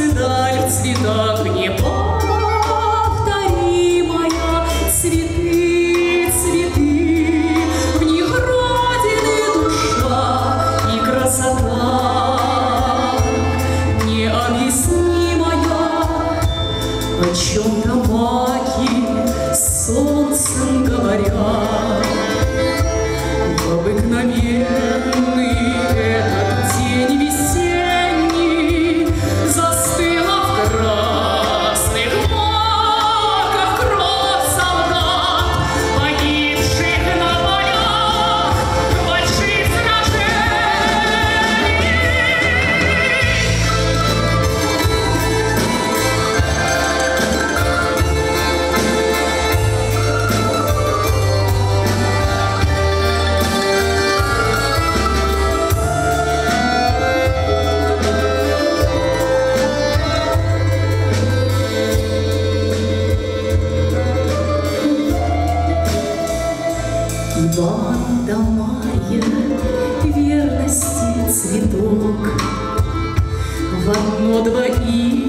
даль в цветах неповторимая. Цветы, цветы, в них родины душа и красота необъяснимая. О чем табаки с солнцем говорят, в обыкновенный этот день весенний застыла в красных маках кровь солдат, погибших на полях больших сражений. Банда моя верности цветок в одно-два